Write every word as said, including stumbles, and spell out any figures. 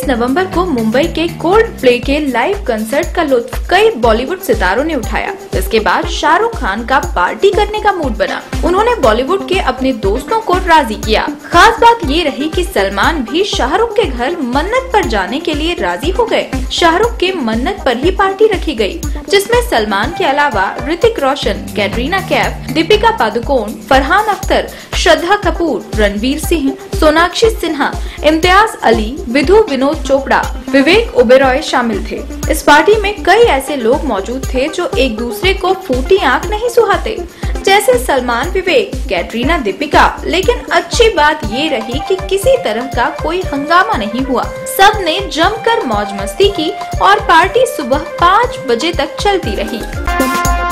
नवंबर को मुंबई के Coldplay live लाइव कंसर्ट का लुत्फ कई बॉलीवुड सितारों ने उठाया। इसके बाद शाहरुख खान का पार्टी करने का मूड बना। उन्होंने बॉलीवुड के अपने दोस्तों को राजी किया। खास बात ये रही कि सलमान भी शाहरुख के घर मन्नत पर जाने के लिए राजी हो गए। शाहरुख के मन्नत पर ही पार्टी रखी गई, जिसमें सलमान के अलावा ऋतिक रोशन, कैटरीना कैफ, दीपिका पादुकोण, फरहान अख्तर, श्रद्धा कपूर, रणवीर सिंह, सोनाक्षी सिन्हा, इम्तियाज अली, विधु विनोद चोपड़ा, विवेक ओबेरॉय शामिल थे। इस पार्टी में कई ऐसे लोग मौजूद थे जो एक दूसरे को फूटी आंख नहीं सुहाते, जैसे सलमान, विवेक, कैटरीना, दीपिका। लेकिन अच्छी बात ये रही कि किसी तरह का कोई हंगामा नहीं हुआ। सब ने जमकर मौज मस्ती की और पार्टी सुबह पाँच बजे तक चलती रही।